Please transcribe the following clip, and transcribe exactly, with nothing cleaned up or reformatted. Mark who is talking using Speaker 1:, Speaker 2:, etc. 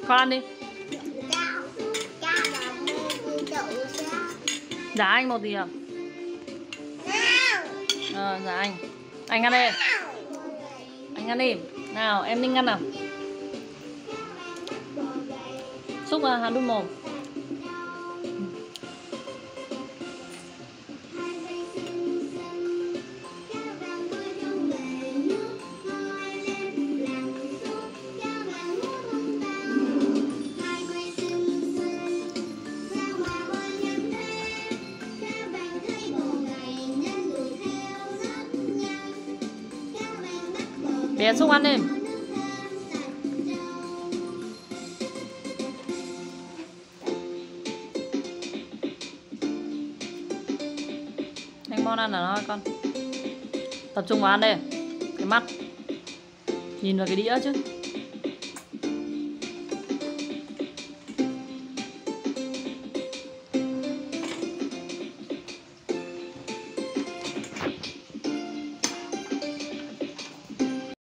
Speaker 1: Con ăn đi. Dạ anh một gì à? Ờ, dạ anh. Anh ăn đi. Anh ăn đi. Nào, em Ninh ăn nào. Xúc vào hạt đun mồm. Bé Xúc ăn đi. Anh Mon ăn là thôi con. Tập trung vào ăn đi. Cái mắt nhìn vào cái đĩa chứ.